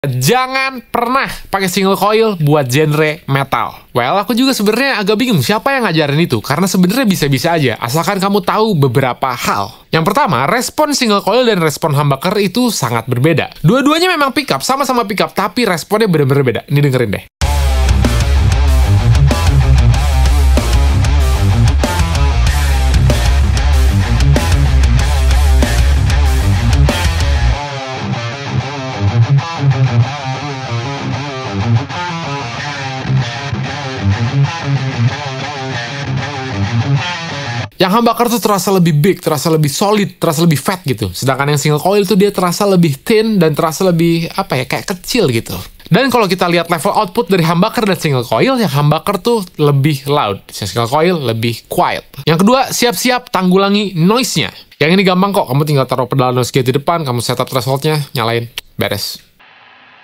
Jangan pernah pakai single coil buat genre metal. Well, aku juga sebenarnya agak bingung siapa yang ngajarin itu, karena sebenarnya bisa-bisa aja, asalkan kamu tahu beberapa hal. Yang pertama, respon single coil dan respon humbucker itu sangat berbeda. Dua-duanya memang pickup, sama-sama pickup, tapi responnya benar-benar beda. Ini dengerin deh. Yang humbucker tuh terasa lebih big, terasa lebih solid, terasa lebih fat gitu. Sedangkan yang single coil tuh dia terasa lebih thin dan terasa lebih, kayak kecil gitu. Dan kalau kita lihat level output dari humbucker dan single coil, yang humbucker tuh lebih loud, yang single coil lebih quiet. Yang kedua, siap-siap tanggulangi noise-nya. Yang ini gampang kok, kamu tinggal taruh pedal noise gate di depan, kamu setup threshold-nya, nyalain, beres.